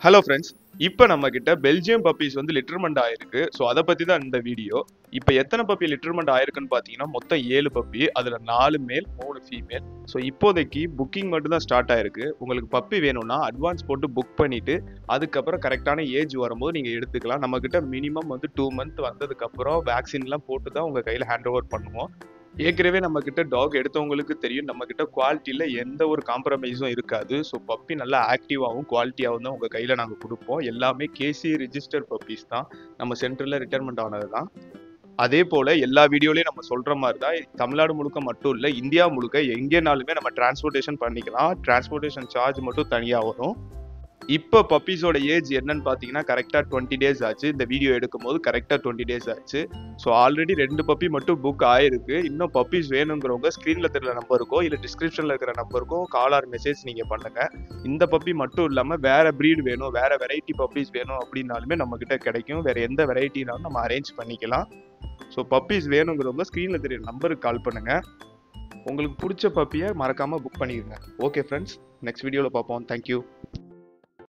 Hello friends, இப்போ நம்ம கிட்ட பெல்ஜியம் பப்பீஸ் வந்து லிட்டர்மெண்ட் ஆயிருக்கு. ஸோ அதை பற்றி தான் இந்த வீடியோ. இப்போ எத்தனை பப்பி லிட்டர்மெண்ட் ஆயிருக்குன்னு பார்த்தீங்கன்னா மொத்தம் 7 பப்பி, அதில் 4 மேல் 3 ஃபீமேல். ஸோ இப்போதைக்கு புக்கிங் மட்டும் தான் ஸ்டார்ட் ஆயிருக்கு. உங்களுக்கு பப்பி வேணும்னா அட்வான்ஸ் போட்டு புக் பண்ணிட்டு அதுக்கப்புறம் கரெக்டான ஏஜ் வரும்போது நீங்கள் எடுத்துக்கலாம். நம்ம கிட்ட மினிமம் வந்து 2 மந்த் வந்ததுக்கப்புறம் வேக்சின்லாம் போட்டு தான் உங்கள் கையில் ஹேண்ட் ஓவர் பண்ணுவோம். ஏற்கனவே நம்ம கிட்ட டாக் எடுத்தவங்களுக்கு தெரியும், நம்ம கிட்ட குவாலிட்டியில எந்த ஒரு காம்ப்ரமைஸும் இருக்காது. ஸோ பப்பி நல்லா ஆக்டிவாகவும் குவாலிட்டியாகவும் தான் உங்கள் கையில் நாங்கள் கொடுப்போம். எல்லாமே கேசி ரிஜிஸ்டர் பப்பீஸ் தான், நம்ம சென்டரில் ரிட்டர்மெண்ட் ஆனது தான். அதே போல் எல்லா வீடியோலையும் நம்ம சொல்கிற மாதிரி தான், தமிழ்நாடு முழுக்க மட்டும் இல்லை, இந்தியா முழுக்க எங்கேனாலுமே நம்ம டிரான்ஸ்போர்ட்டேஷன் பண்ணிக்கலாம். டிரான்ஸ்போர்ட்டேஷன் சார்ஜ் மட்டும் தனியாக வரும். இப்போ பப்பீஸோட ஏஜ் என்னன்னு பார்த்தீங்கன்னா கரெக்டாக 20 டேஸ் ஆச்சு. இந்த வீடியோ எடுக்கும் போது கரெக்டாக 20 டேஸ் ஆச்சு. ஸோ ஆல்ரெடி 2 பப்பி மட்டும் புக் ஆயிருக்கு. இன்னும் பப்பீஸ் வேணுங்கிறவங்க ஸ்க்ரீனில் தெரியல நம்பருக்கோ இல்லை டிஸ்கிரிப்ஷனில் இருக்கிற நம்பருக்கோ கால் ஆர் மெசேஜ் நீங்கள் பண்ணுங்கள். இந்த பப்பி மட்டும் இல்லாமல் வேறு ப்ரீட் வேணும், வேறு வெரைட்டி பப்பீஸ் வேணும் அப்படின்னாலுமே நம்மக்கிட்ட கிடைக்கும். வேறு எந்த வெரைட்டினாலும் நம்ம அரேஞ்ச் பண்ணிக்கலாம். ஸோ பப்பீஸ் வேணுங்கிறவங்க ஸ்க்ரீனில் தெரியுற நம்பருக்கு கால் பண்ணுங்கள். உங்களுக்கு பிடிச்ச பப்பியை மறக்காமல் புக் பண்ணிடுங்க. ஓகே ஃப்ரெண்ட்ஸ், நெக்ஸ்ட் வீடியோவில் பார்ப்போம். தேங்க்யூ.